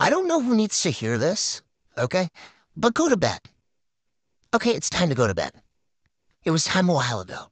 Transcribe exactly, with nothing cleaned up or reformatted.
I don't know who needs to hear this, okay? But go to bed. Okay, it's time to go to bed. It was time a while ago.